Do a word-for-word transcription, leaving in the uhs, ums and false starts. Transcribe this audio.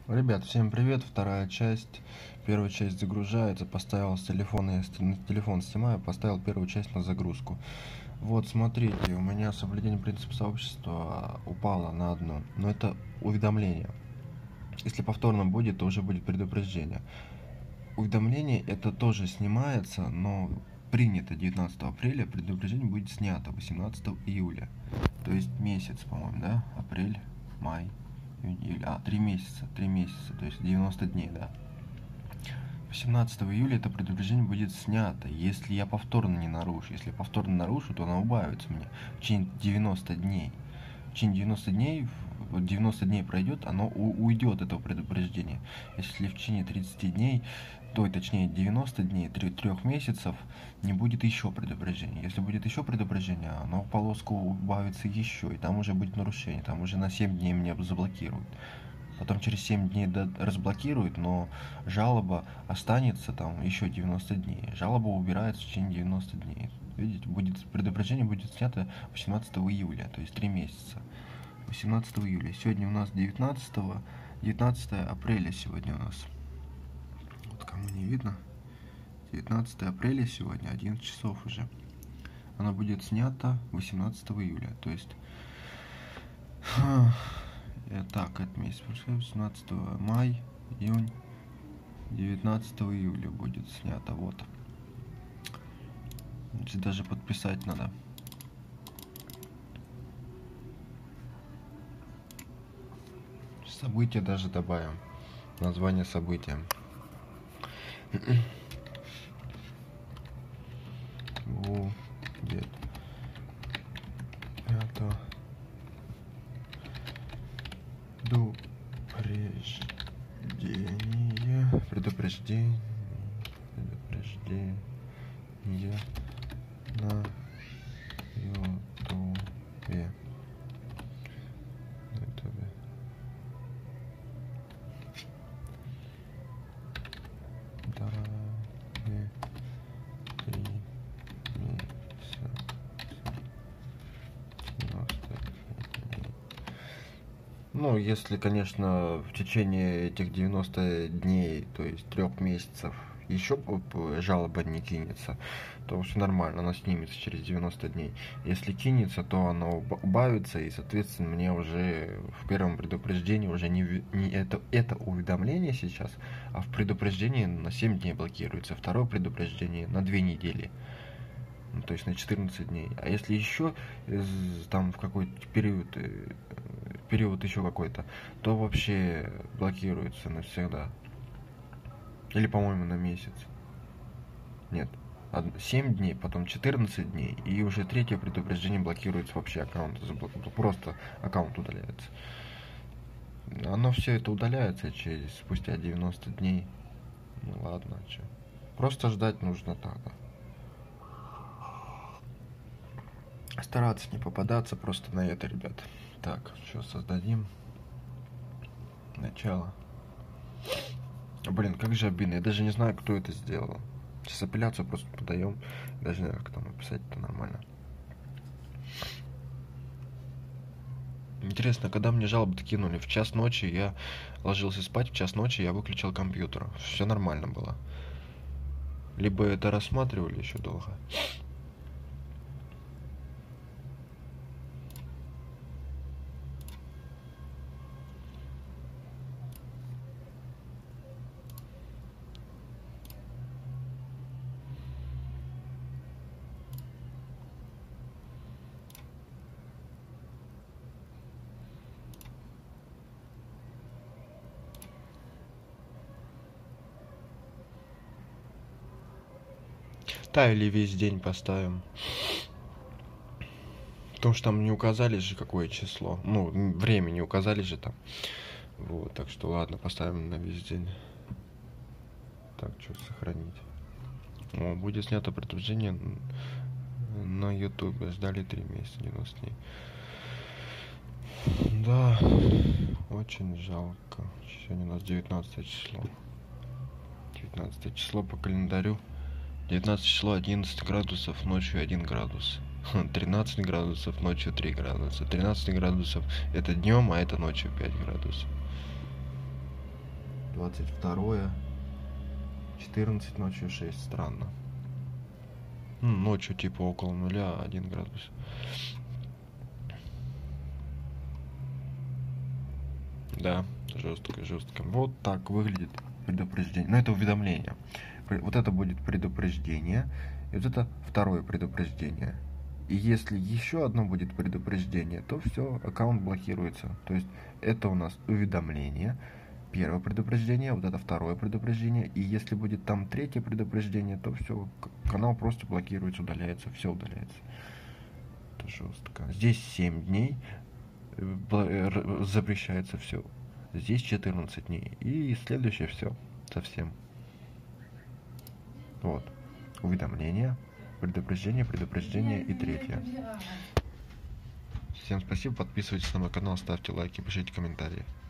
Ребят, всем привет, вторая часть. Первая часть загружается, поставил с телефона, я с телефон снимаю, поставил первую часть на загрузку. Вот, смотрите, у меня соблюдение принципа сообщества упало на одно, но это уведомление. Если повторно будет, то уже будет предупреждение. Уведомление это тоже снимается, но принято девятнадцатого апреля, предупреждение будет снято восемнадцатого июля. То есть месяц, по-моему, да? Апрель, май. А, три месяца, три месяца, то есть девяносто дней, да. восемнадцатого июля это предупреждение будет снято, если я повторно не нарушу. Если я повторно нарушу, то оно убавится мне в течение девяноста дней. В течение девяноста дней, девяносто дней пройдет, оно уйдет, этого предупреждения. Если в течение тридцати дней, то точнее девяноста дней, трех месяцев, не будет еще предупреждения. Если будет еще предупреждение, оно в полоску убавится еще, и там уже будет нарушение, там уже на семь дней меня заблокируют. Потом через семь дней разблокируют, но жалоба останется там еще девяносто дней. Жалоба убирается в течение девяноста дней. Видите, будет предупреждение будет снято восемнадцатого июля, то есть три месяца. восемнадцатого июля. Сегодня у нас девятнадцатое апреля сегодня у нас. Вот кому не видно. девятнадцатое апреля сегодня, одиннадцать часов уже. Оно будет снято восемнадцатого июля, то есть... Так, это месяц, восемнадцатого мая, июнь, девятнадцатого июля будет снято, вот. Здесь даже подписать надо. События даже добавим. Название события. Будет это предупреждение, предупреждение, предупреждение на ютубе. Ну, если, конечно, в течение этих девяноста дней, то есть трех месяцев, еще жалоба не кинется, то все нормально, она снимется через девяносто дней. Если кинется, то оно убавится, и, соответственно, мне уже в первом предупреждении уже не, не это, это уведомление сейчас, а в предупреждении на семь дней блокируется, второе предупреждение на две недели. Ну, то есть на четырнадцать дней. А если еще там в какой-то период, период еще какой-то, то вообще блокируется навсегда. Или, по-моему, на месяц. Нет. семь дней, потом четырнадцать дней, и уже третье предупреждение блокируется вообще аккаунт. Просто аккаунт удаляется. Оно все это удаляется через спустя девяносто дней. Ну ладно, что. Просто ждать нужно тогда. Стараться не попадаться просто на это, ребят. Так, что создадим? Начало. Блин, как же обидно. Я даже не знаю, кто это сделал. Сейчас апелляцию просто подаем. Даже не знаю, как там написать-то нормально. Интересно, когда мне жалобы-то кинули? В час ночи я ложился спать, в час ночи я выключил компьютер. Все нормально было. Либо это рассматривали еще долго. Да, или весь день поставим. Потому что там не указали же какое число. Ну, время не указали же там. Вот, так что ладно, поставим на весь день. Так, что сохранить. О, будет снято предупреждение на ютубе. Ждали три месяца, девяносто дней. Да, очень жалко. Сегодня у нас девятнадцатое число. девятнадцатое число по календарю. девятнадцатое число, одиннадцать градусов, ночью один градус. тринадцать градусов, ночью три градуса. тринадцать градусов это днем, а это ночью пять градусов. двадцать второе, четырнадцать ночью шесть. Странно. Ну, ночью типа около нуля, один градус. Да, жестко, жестко. Вот так выглядит предупреждение. Но это уведомление. Вот это будет предупреждение. И вот это второе предупреждение. И если еще одно будет предупреждение, то все, аккаунт блокируется. То есть это у нас уведомление. Первое предупреждение, вот это второе предупреждение. И если будет там третье предупреждение, то все, канал просто блокируется, удаляется, все удаляется. Это жестко. Здесь семь дней запрещается все. Здесь четырнадцать дней. И следующее все. Совсем. Вот. Уведомление, предупреждение, предупреждение и третье. Всем спасибо. Подписывайтесь на мой канал, ставьте лайки, пишите комментарии.